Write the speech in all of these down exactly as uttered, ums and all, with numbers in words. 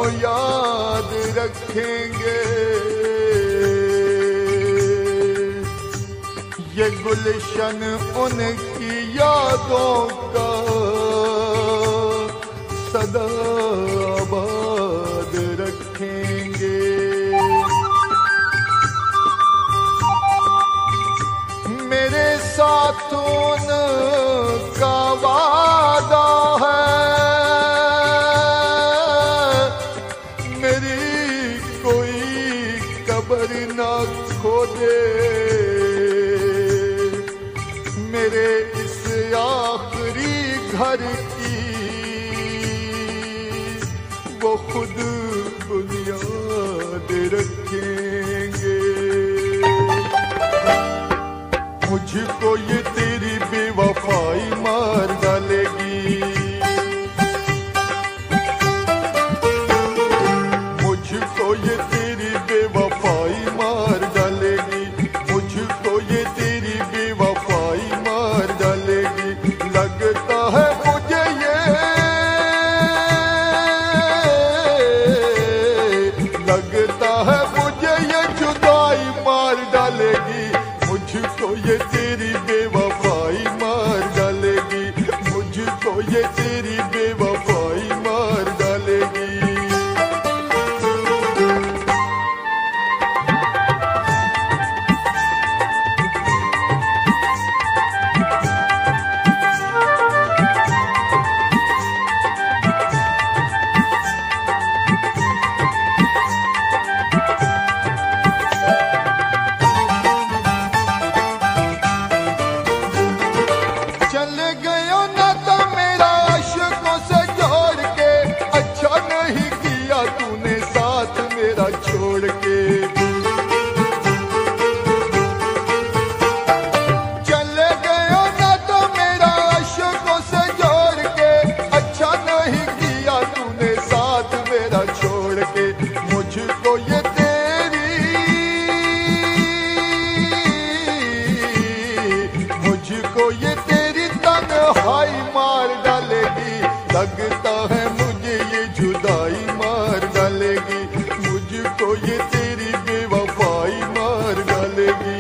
याद रखेंगे। ये गुलशन उनकी यादों का सदा आबाद रखेंगे। मेरे साथ उनका वादा है, मेरी कोई कब्र ना खोदे। मेरे इस आखिरी घर की वो खुद बुनियाद रखेंगे। मुझको ये तेरी बेवफाई मार डालेगी, मुझको ये तेरी बेवफाई मार डालेगी, मुझको ये तेरी बेवफाई मार डालेगी। लगता है मुझे ये, लगता है मुझे ये जुदाई मार डालेगी, मुझको ये तेरी बेवफाई मार डालेगी, मुझको ये तेरी बेवफाई मार डालेगी। चले गयो ना तो मेरा आशिकों से जोड़ के, अच्छा नहीं किया तूने साथ मेरा छोड़ के। चले गयो ना तो मेरा आशिकों से जोड़ के, अच्छा नहीं किया तूने साथ मेरा छोड़ के। मुझको ये तेरी, मुझको ये तेरी तन्हाई मार डालेगी। लगता है मुझे ये जुदाई मार डालेगी, मुझको ये तेरी बेवफाई मार डालेगी।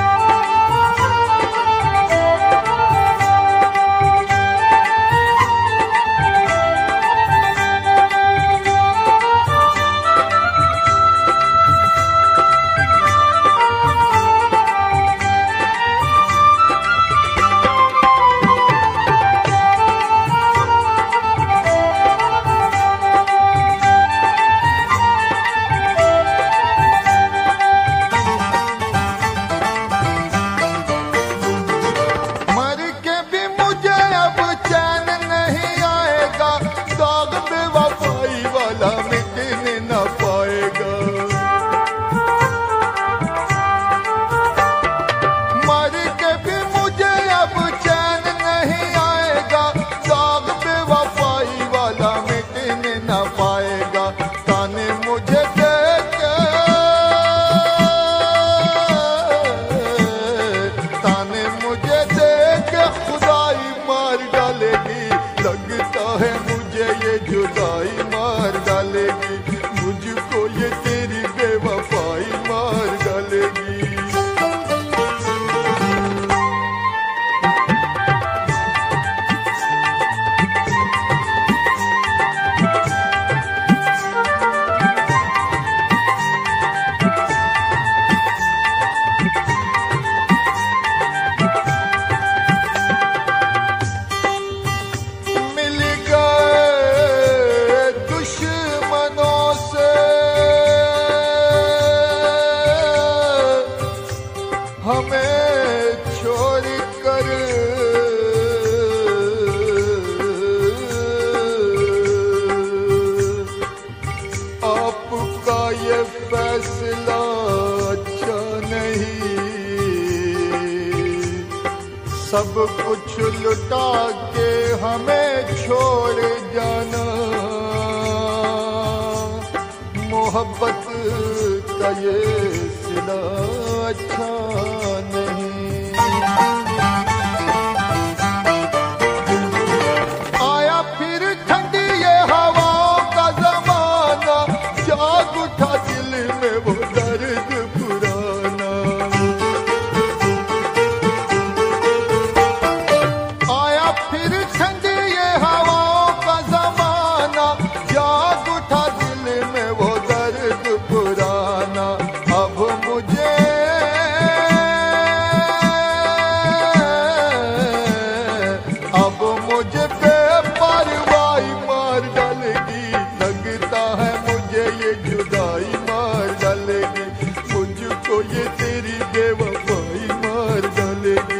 मर के भी मुझे अब चैन नहीं आएगा, दाग बेवफाई वाला मिटने न पाएगा। मर के भी मुझे अब चैन नहीं आएगा, दाग बेवफाई वाला मिटने न पाएगा। ताने मुझे देके, ताने मुझे देके खुदाई मार डालेगी। लगता है मुझे ये जुदाई मार डालेगी, मुझको ये तेरी बेवफाई मार डालेगी। मिल गए दुश्मनों से हमें छोड़ कर, आपका ये फैसला अच्छा नहीं। सब कुछ लुटा के हमें छोड़ जाना, मोहब्बत का ये सिला अच्छा नहीं। आया फिर ठंडी ये हवाओं का जमाना, तेरी बेवफाई मार डालेगी।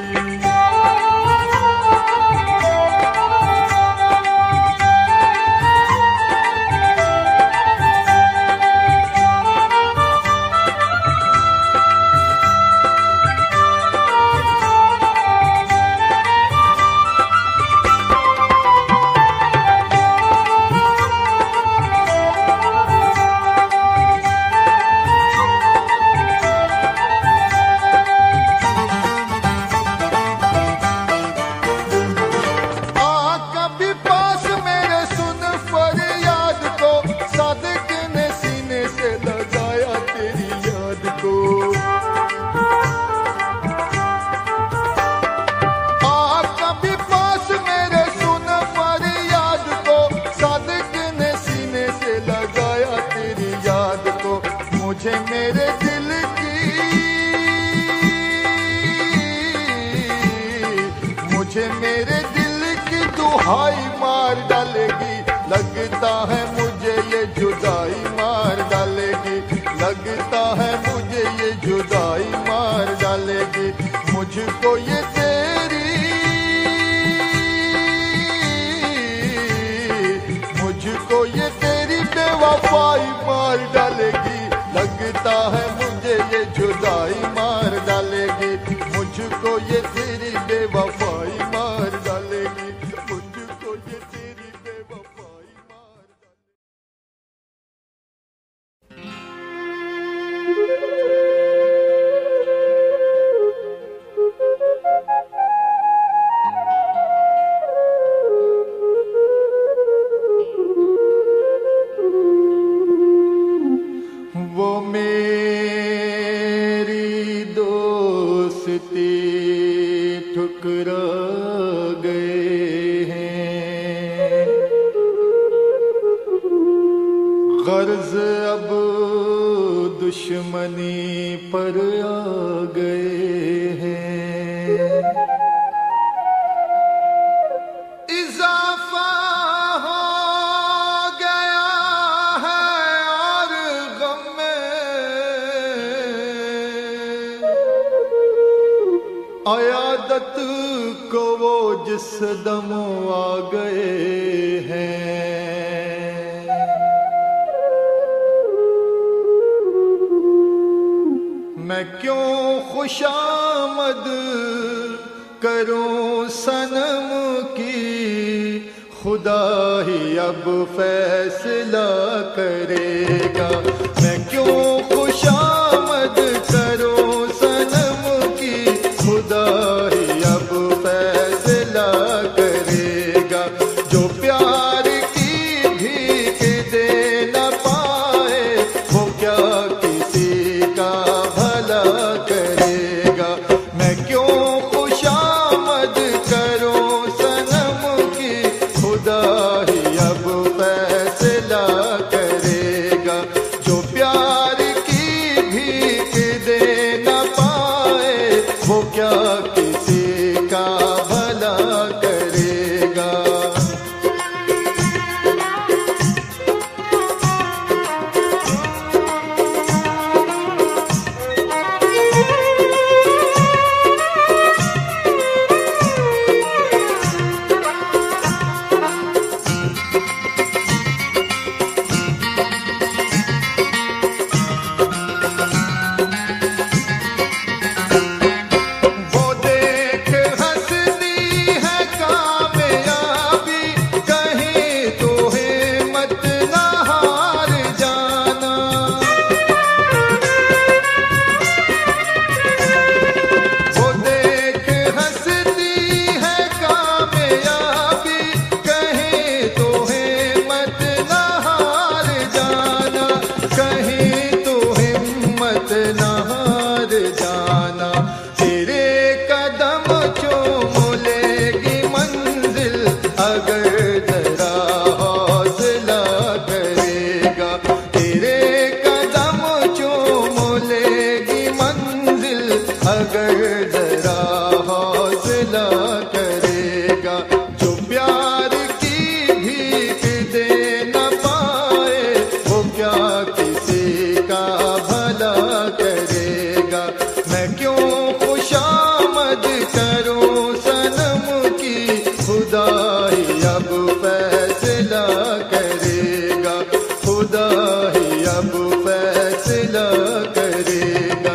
मुझे मेरे दिल की मुझे मेरे दिल की दुहाई मार डालेगी। लगता है मुझे ये जुदाई मार डालेगी। लगता है मुझे ये जुदाई मार डालेगी। मुझको ये तेरी मुझको ये तेरी बेवफाई मार डालेगी। लगता है मुझे ये जुदाई मार डालेगी। मुझको ये तेरी बेवफाई मार डालेगी। मुझको ये तेरी बेवफाई मार वो मेरी दोस्ती ठुकरा गए हैं। गर्ज अब दुश्मनी पर आ गए हैं। इजाफा हो गया है और गम में अयादत को वो जिस दम आ गए हैं। मैं क्यों खुशामद करूं सनम की, खुदा ही अब फैसला करेगा। मैं क्यों खुशामद करूं सनम की, खुदा ही अब फैसला करेगा। जो प्यार की भीख दे न पाए, वो क्या किसी का भला करेगा। मैं क्यों खुशामद करूं सनम की, खुदा ही अब फैसला करेगा। जो प्यार की भीख दे न पाए, वो क्या किसी का भला करेगा। वो देख हंसती है कामयाबी, कहीं तो हिम्मत न हार जाना। वो देख हंसती है कामयाबी, कहीं तो हिम्मत न हार जाना। कहीं तो हिम्मत न हार जाना। तेरे कदम चूम लेगी मंजिल, अगर जरा हौसला करेगा। तेरे कदम चूम लेगी मंजिल, अगर जरा हौसला करेगा। जो प्यार की भीख दे न पाए, वो क्या किसी का भला करेगा। मैं क्यों खुशामद करूं सनम की, खुदा ही अब फैसला करेगा, खुदा ही अब फैसला करेगा।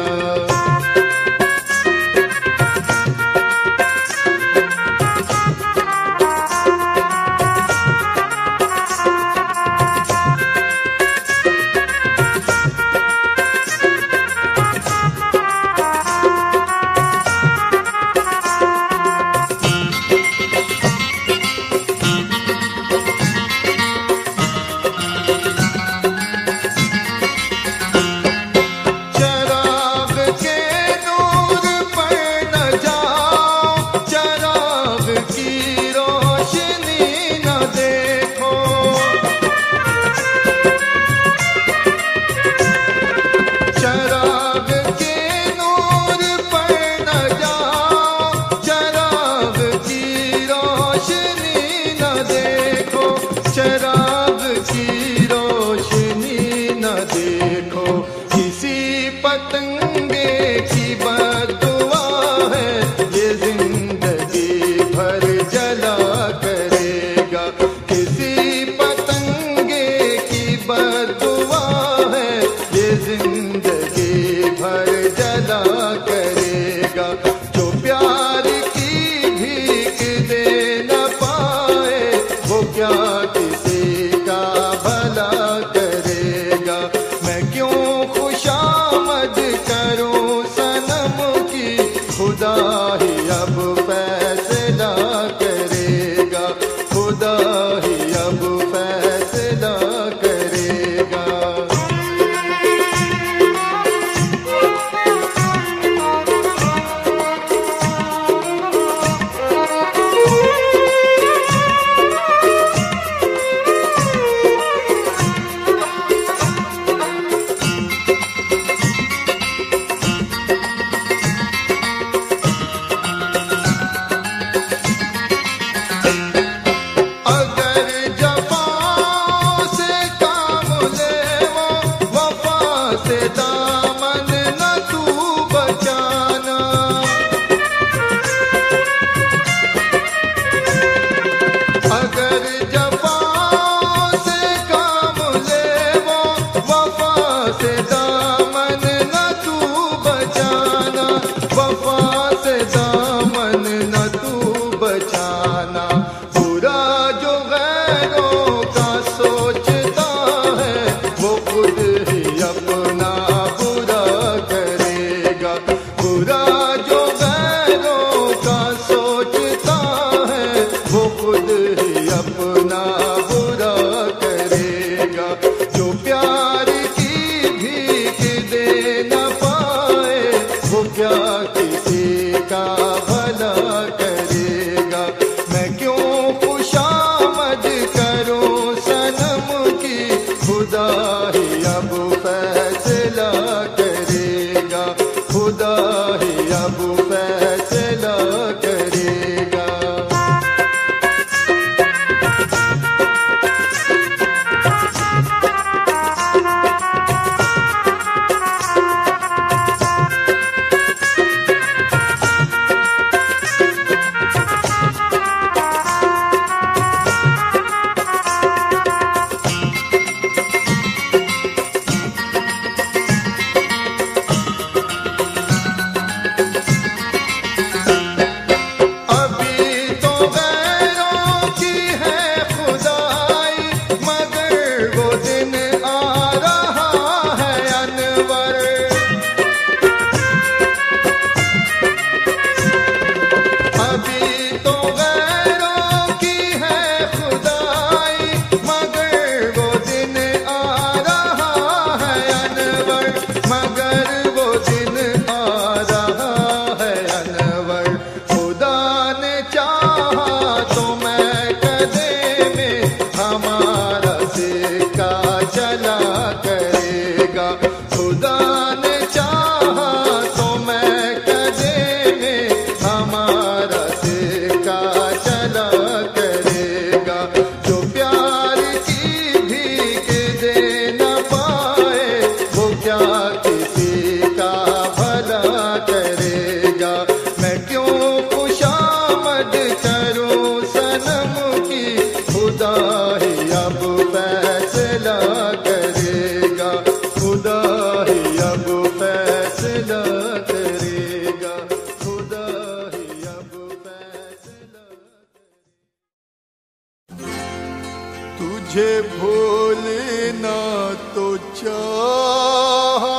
तुझे भूलना तो चाहा,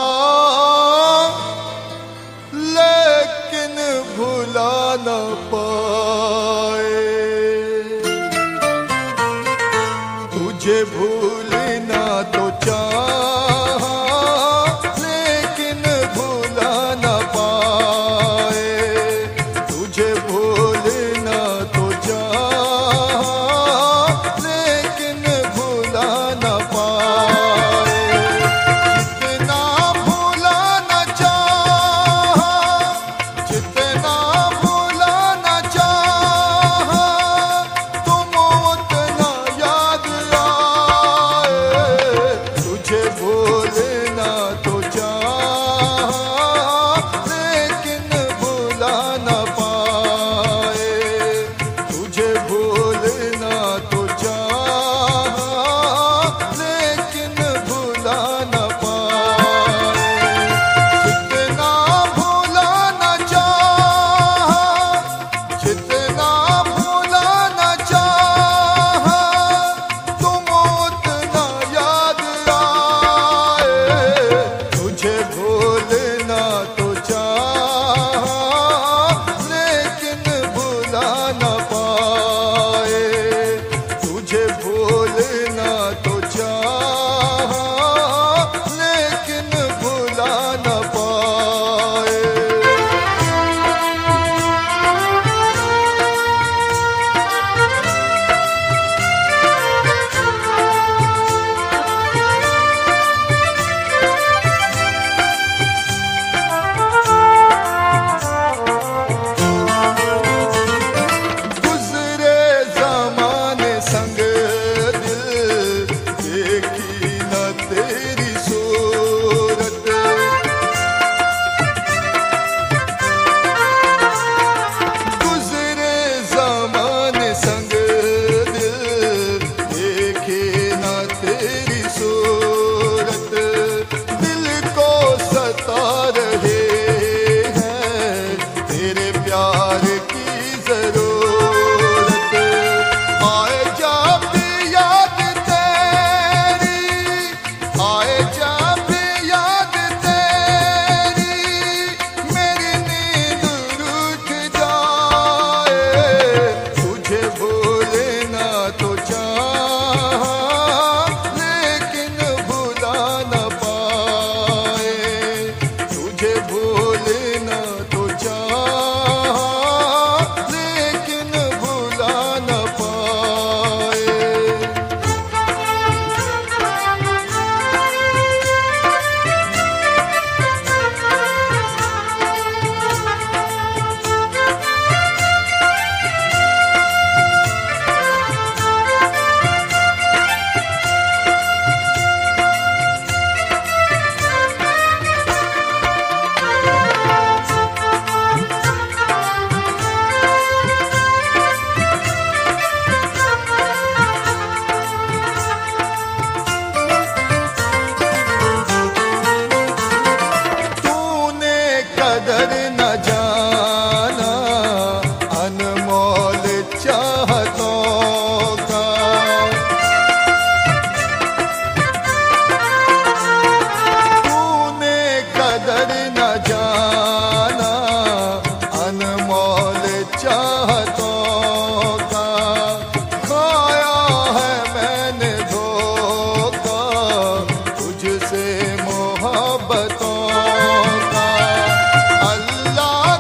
लेकिन भुला न पाए। तुझे भूलना तो चाहा, लेकिन भुला न पाए। तुझे भूलना तो चाहा, लेकिन भुला न पाए। जितना भुलाना चाहा, जितना भुलाना चाहा, तुम उतना याद आए। तुझे भूलना तो चाहा, लेकिन भुला न पाए। तुझे भूलना तो चाहा, लेकिन भुला न पाए। जितना भुलाना चाहा, जितना भुलाना चाहा, तुम उतना याद आए। तुझे भूलना तो चाहा, लेकिन भुला न पाए। तुझे भूलना तो चाहा, लेकिन भुला न पाए। गुजरे ज़माने संग दिल, देखी न तेरी सूरत। गुजरे ज़माने संग दिल, देखी न तेरी सूरत। दिल को सता रहे हैं तेरे प्यार की जरूरत। आए जब भी याद तेरी, आए जब भी याद तेरी, मेरी नींद रूठ जाए। तुझे भूलना तो चाहा, लेकिन भुला न पाए। तुझे भूलना तो चाहा, लेकिन भुला न पाए। तूने कदर न जाना अनमोल चाहतों का। तूने कदर न जाना अनमोल चाहतों का। खाया है मैंने धोखा तुझसे मोहब्बतों का। अल्लाह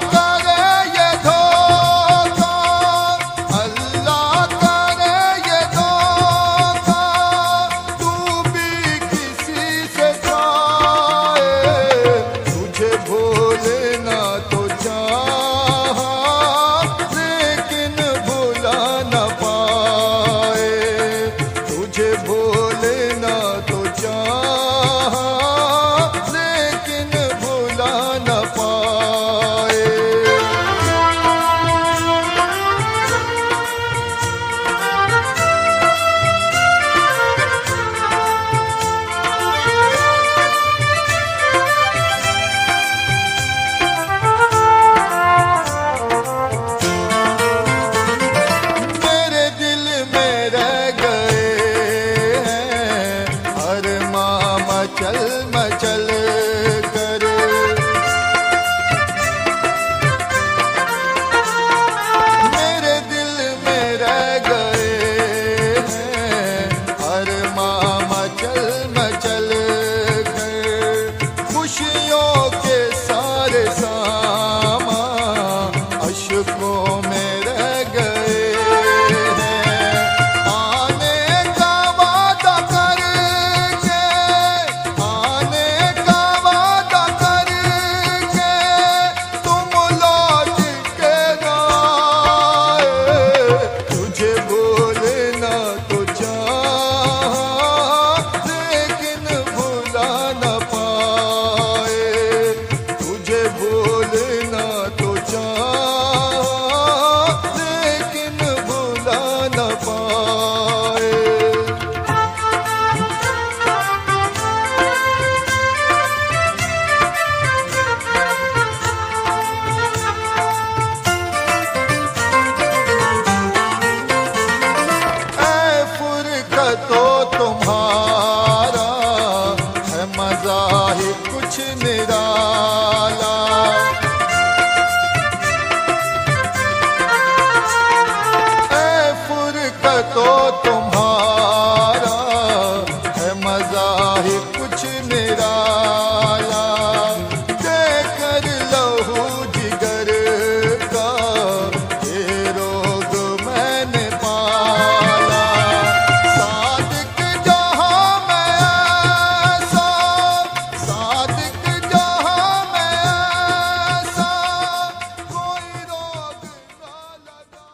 बोलना तो चाह, लेकिन भुला न पाए। ऐ फुरकतो तुम्हारा है मजा ही कुछ निराला। ऐ फुरकतो तुम्हारा है मजा ही कुछ निराला। देकर लहू जिगर का ये रोग मैंने पाला। सादिक जहां में ऐसा, सादिक जहां में ऐसा कोई रोग न लगा।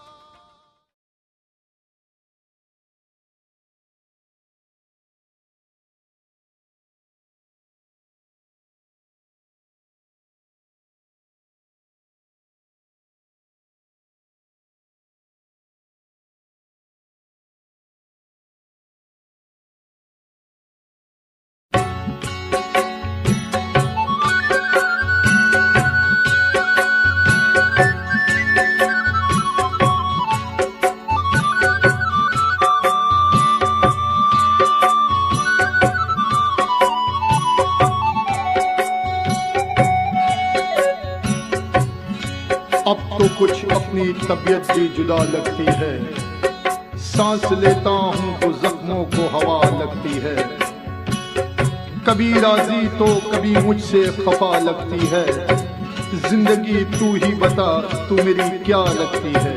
अब तो कुछ अपनी तबीयत भी जुदा लगती है। सांस लेता हूँ तो जख्मों को हवा लगती है। कभी राजी तो कभी मुझसे खफा लगती है। जिंदगी तू ही बता, तू मेरी क्या लगती है।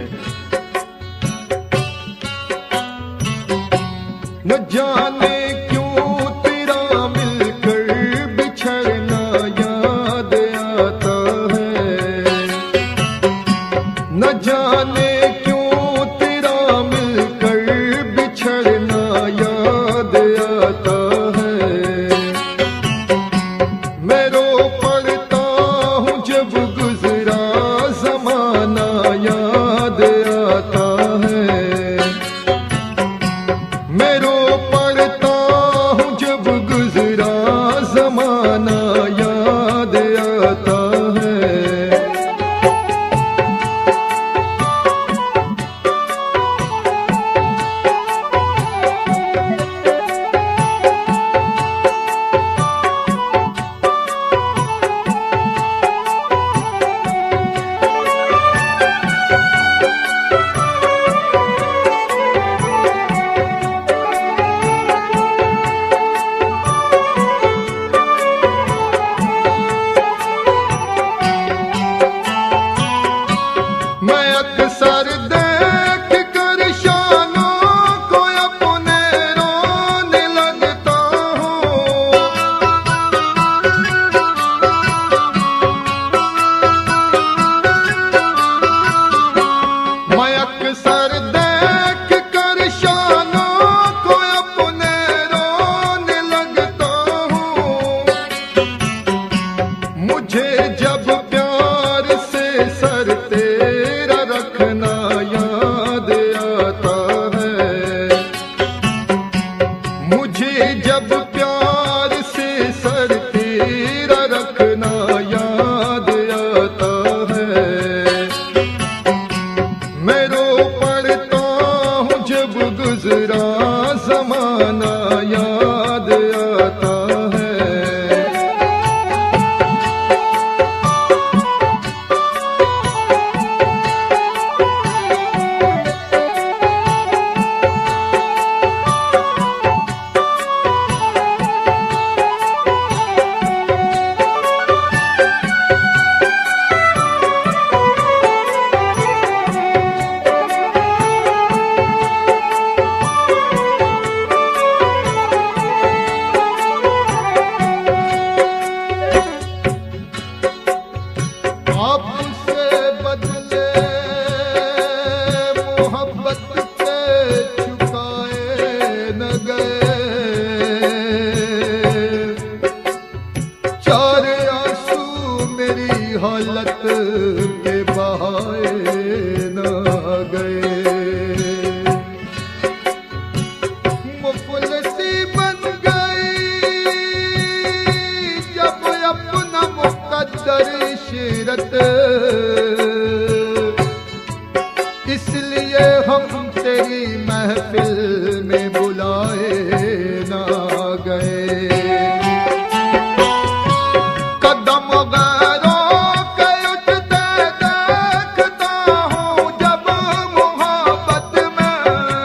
न जाने क्यों तेरा मिलकर बिछड़ना याद आता है। न जाने क्यों तेरा मिलकर बिछड़ना याद आता है। मैं रो पड़ता हूँ जब गुजरा जमाना याद आता है। मैं रो पड़ता हूँ जब गुजरा जमाना याद आता है। मैं अक्सर देख कर शानों को अपने रोने लगता हूँ। मैं अक्सर देख कर शानों को अपने रोने लगता हूँ। मुझे जब प्यार से सर तेरा रखना याद आता है। मुझे जब प्यार से सर तेरा रखना याद आता है। मैं रो पड़ता हूँ जब गुजरा जमाना याद आता है। हालत के बहाए न गए। मुफलिसी बन गई जब अपना मुकद्दर शिरत, इसलिए हम तेरी महफिल में बुलाए ना गए। कदम गैरों के उठते देखता हूँ जब मोहब्बत में,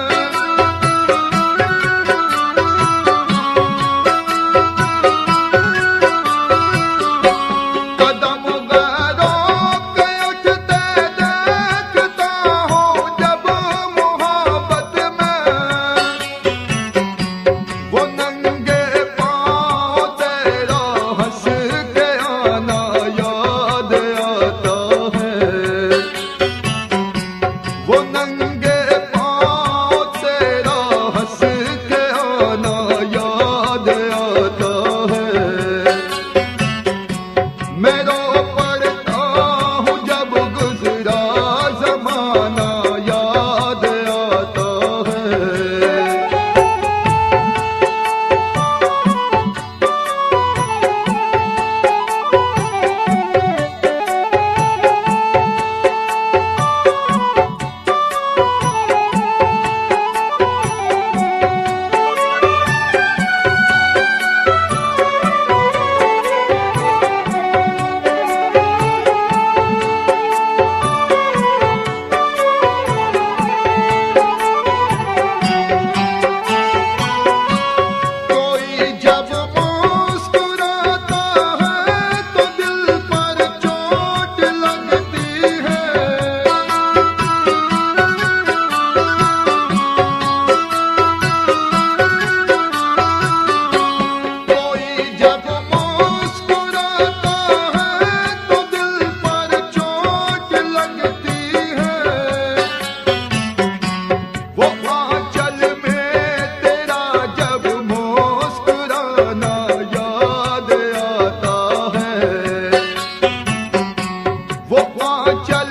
कदम गैरों के उठते देखता हूँ जब मोहब्बत में, वो नंगे पाँव तेरा हंस के आना याद आता है। वो नंगे पाँव तेरा हंस के आना याद आता है। मैं रो पड़ता हूँ जब गुजरा जमाना याद आता है। कोई जब मुस्कुराता है तो दिल पर चोट लगती है। कोई जब मुस्कुराता है तो दिल पर चोट लगती है। वो आंचल में तेरा जब मुस्कुराना याद आता है। वो आंचल